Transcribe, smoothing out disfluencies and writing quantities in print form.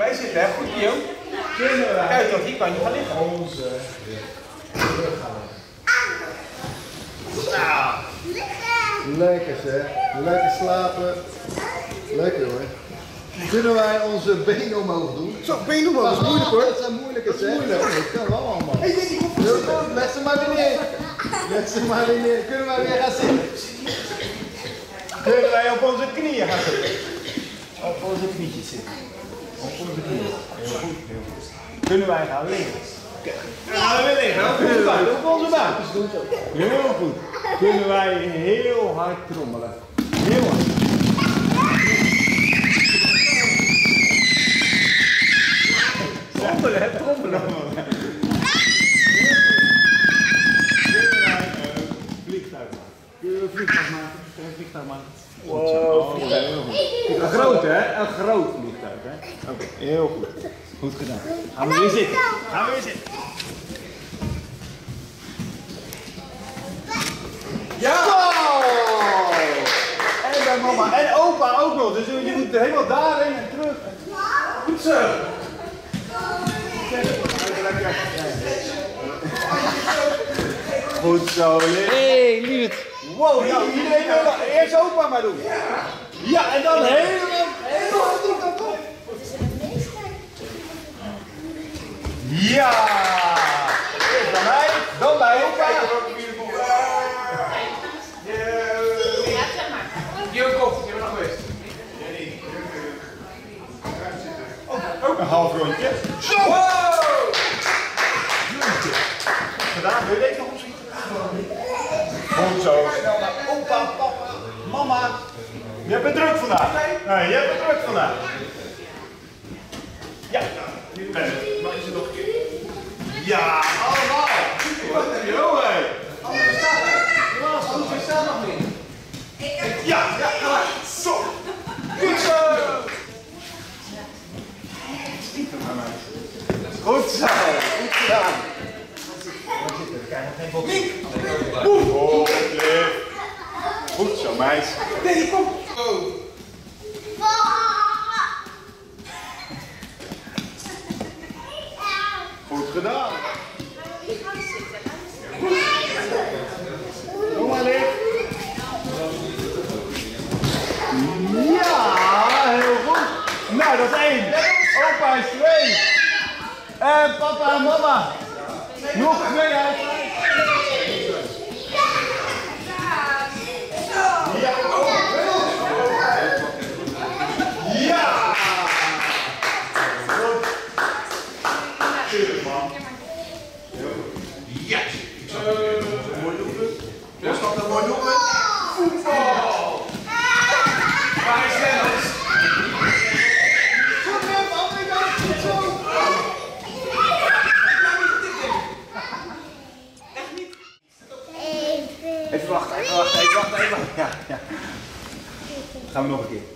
Wij zitten, hè? Goed, Kio. Kijk, dat hier kan je gaan liggen. Onze rughouding. Nou. Lekker zeg. Lekker slapen. Lekker hoor. Kunnen wij onze benen omhoog doen? Zo, benen omhoog, dat is moeilijk hoor. Dat zijn moeilijke zeg. Dat kan wel allemaal. Hey, dit is goed. Leg ze maar weer neer. Leg ze maar weer neer. Kunnen wij weer gaan zitten? Kunnen wij op onze knieën gaan zitten? Op onze knietjes zitten. Op onze knieën. Heel goed, heel goed. Kunnen wij gaan liggen? Gaan we weer liggen? Op onze buik. Heel goed. Kunnen wij heel hard trommelen? Heel hard. Trommelen, hè? Trommelen. Kunnen wij een vliegtuig maken? Kunnen we een vliegtuig maken? Kunnen we een vliegtuig maken? Wow, heel goed. Een groot hè? Een groot vliegtuig hè? Oké, heel goed. Goed gedaan. Gaan we weer zitten. Gaan we weer zitten. Ja! En bij mama en opa ook nog. Dus je moet helemaal daarheen en terug. Goed zo. Goed zo, Liv. Hey, lieverd. Wow, nou, iedereen wil eerst opa maar doen. Ja, en dan helemaal die kant op. Ja! Eerst bij mij, dan bij opa. Ook een half rondje. Zo! Wow! Gedaan, wil je deze nog opzien? Goed zo. Snel naar opa, papa, mama. Je hebt het druk vandaag. Nee, je hebt het druk vandaag. Ja. Mag je ze nog een keer? Ja, allemaal. Jo, hé. Anders staat er. Anders staat nog niet. Ja, ja, klaar. Zo. Goed zo. Goed zo. Goed gedaan. Mink. Boem. Goed zo, meis. Nee, kom. Goed gedaan. Kom maar, Liv. Ja, heel goed. Nou, dat is 1. Opa is 2. En papa en mama. Nog 2 uit. Ja. Ja. Goed. Tuurlijk, man. Ja. Mooi doelpunt. Was dat een mooi doelpunt? Voetbal. Waar is Dennis? Goed, Wim. Andere kant. Goed zo. Echt niet. Even wachten, even wachten, even wachten, even wachten. Ja, ja. Gaan we nog een keer.